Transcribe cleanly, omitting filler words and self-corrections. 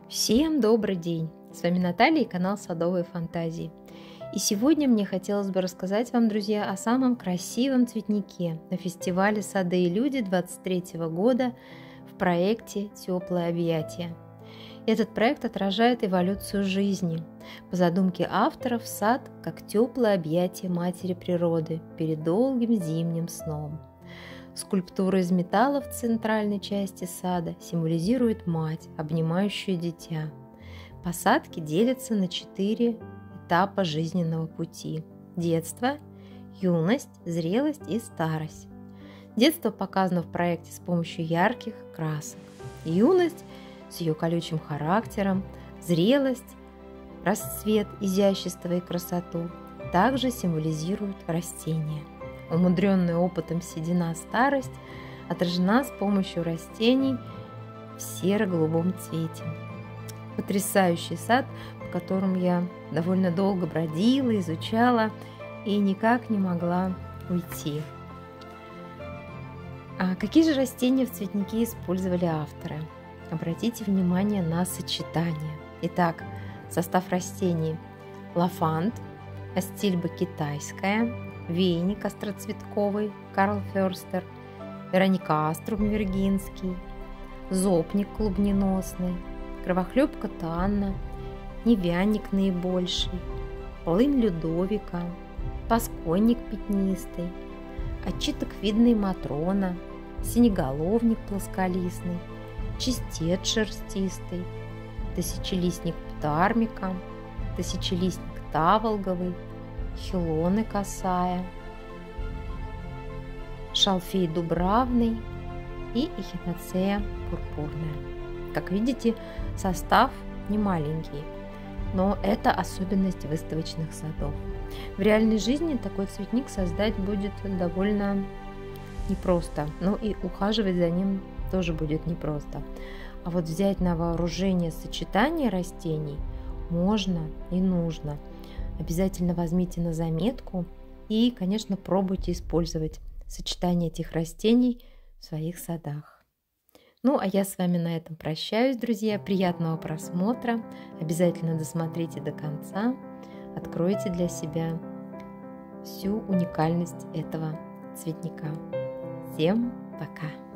Всем добрый день! С вами Наталья и канал Садовые фантазии. И сегодня мне хотелось бы рассказать вам, друзья, о самом красивом цветнике на фестивале «Сады и люди» 2023 года в проекте «Теплое объятие». Этот проект отражает эволюцию жизни. По задумке авторов, сад как теплое объятие матери природы перед долгим зимним сном. Скульптура из металла в центральной части сада символизирует мать, обнимающую дитя. Посадки делятся на 4 этапа жизненного пути: детство, юность, зрелость и старость. Детство показано в проекте с помощью ярких красок. Юность с ее колючим характером, зрелость, расцвет, изящество и красоту также символизируют растения. Умудренная опытом седина старость отражена с помощью растений в серо-голубом цвете. Потрясающий сад, по которому я довольно долго бродила, изучала и никак не могла уйти. А какие же растения в цветнике использовали авторы? Обратите внимание на сочетание. Итак, состав растений: лаванд, астильба китайская, веник остроцветковый, Карл Ферстер, вероникаструм виргинский, зопник клубненосный, кровохлебка танна, невянник наибольший, полынь Людовика, пасконник пятнистый, очиток-видный матрона, синеголовник плосколистный, чистец шерстистый, тысячелистник птармика, тысячелистник таволговый, хилоны косая, шалфей дубравный и эхиноцея пурпурная. Как видите, состав не маленький, но это особенность выставочных садов. В реальной жизни такой цветник создать будет довольно непросто, но и ухаживать за ним тоже будет непросто. А вот взять на вооружение сочетание растений можно и нужно. Обязательно возьмите на заметку и, конечно, пробуйте использовать сочетание этих растений в своих садах. Ну, а я с вами на этом прощаюсь, друзья. Приятного просмотра. Обязательно досмотрите до конца. Откройте для себя всю уникальность этого цветника. Всем пока!